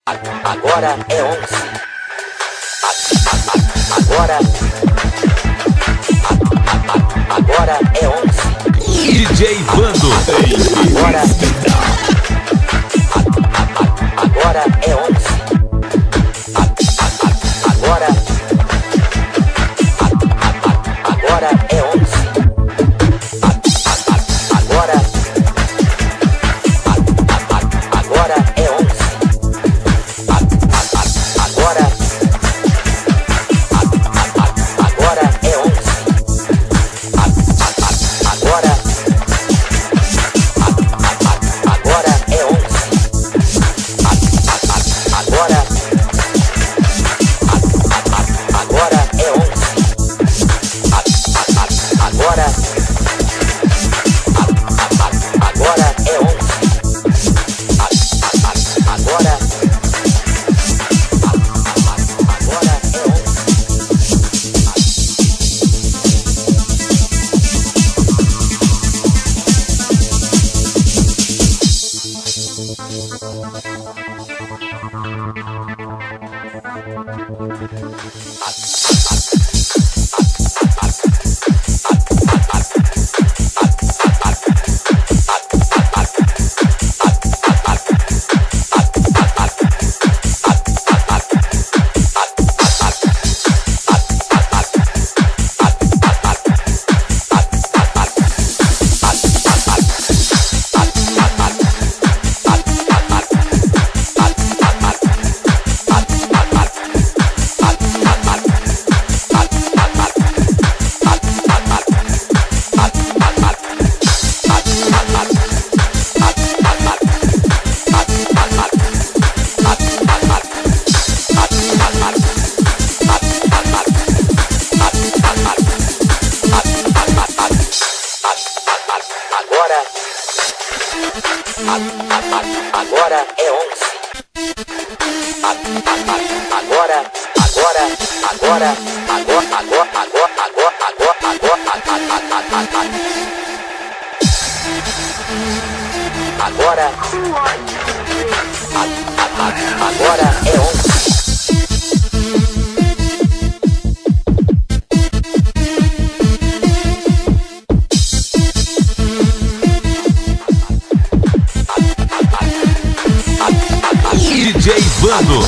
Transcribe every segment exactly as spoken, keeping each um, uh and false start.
Agora é onze. Agora. Agora é onze. D J Vando. Agora. Agora é onze. Agora. Agora é onze. Agora. Agora é onze. Agora. Agora é onze. Agora. Agora é onze. Agora. Agora é onze. Agora. Agora é onze. Agora. Agora é onze. Agora é onze. Agora, agora, agora, agora, agora, agora, agora, agora, agora, agora é onze. D J Vando.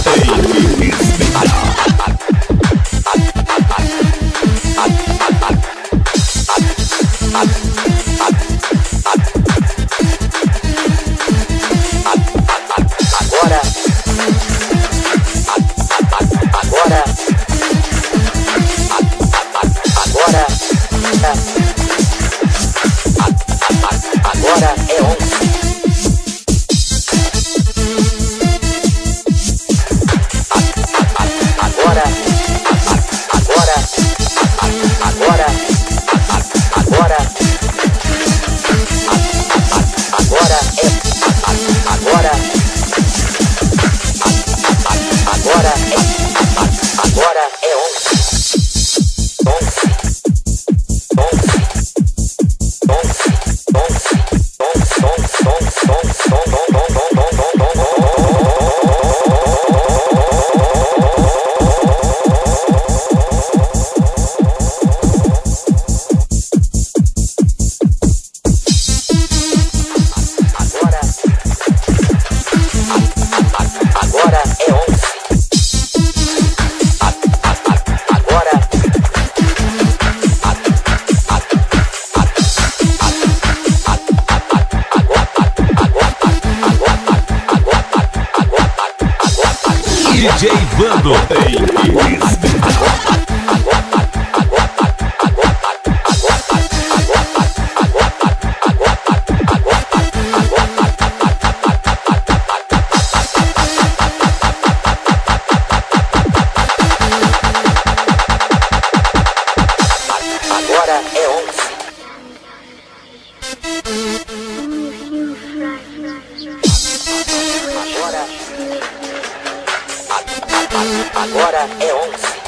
Agora. Agora. Agora. Agora é onze. Agora, agora, agora, agora, agora é, agora, agora é, agora é onze, onze, onze, onze, onze, onze, onze, onze, agora é onze. Agora. D J Vando. Agora é onze. Agora. Agora é onze.